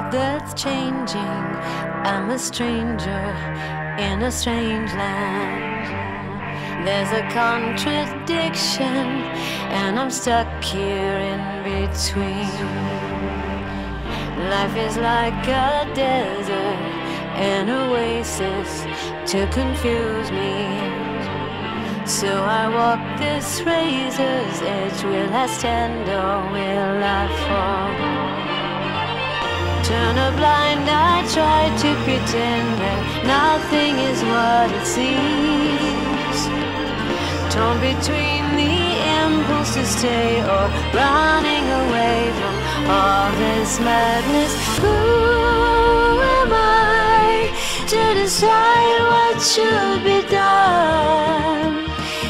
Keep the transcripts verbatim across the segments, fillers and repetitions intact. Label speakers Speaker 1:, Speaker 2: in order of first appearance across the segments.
Speaker 1: that's changing. I'm a stranger in a strange land. There's a contradiction, and I'm stuck here in between. Life is like a desert, an oasis to confuse me. So I walk this razor's edge. Will I stand or will I fall? Turn a blind eye, try to pretend that nothing is what it seems. Torn between the impulse to stay or running away from all this madness. Who am I to decide what should be done?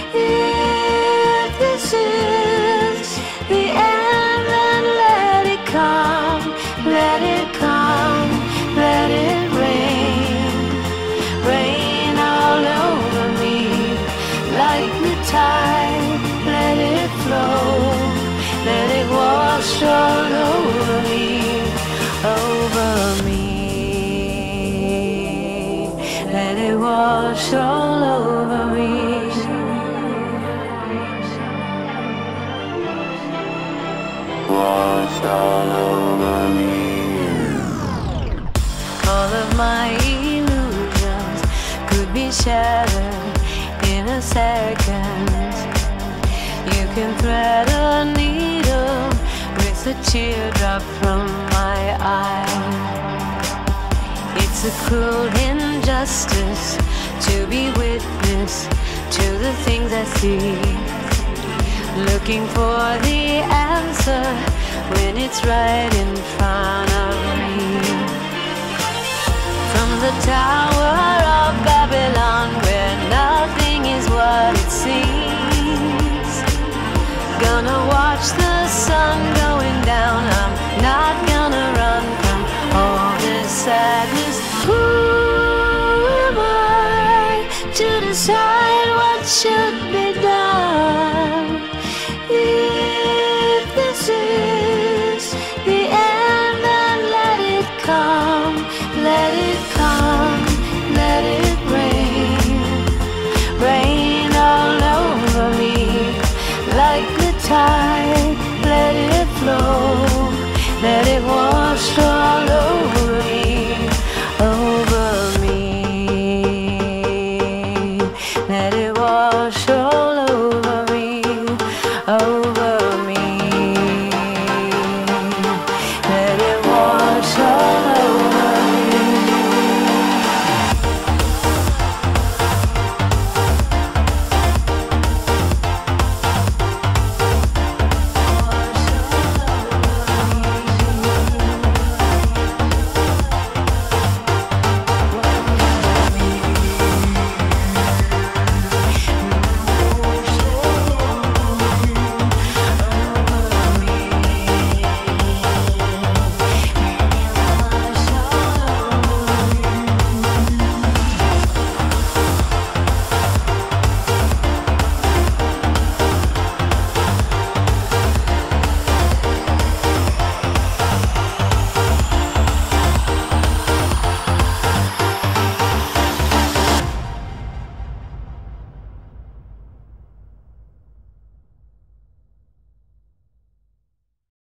Speaker 1: If this is the end, then let it come, let it come, let it rain, rain all over me like the tide. Let it flow, let it wash all over me, over me. Let it wash all over me. Wash all over me. All of my illusions could be shattered in a second. You can thread a needle with a teardrop from my eye. It's a cruel injustice to be witness to the things I see, looking for the answer when it's right in front of me. From the Tower of Babylon, where nothing is what it seems, gonna watch the sun going down. I'm not gonna run from all this sadness. Who am I to decide what should be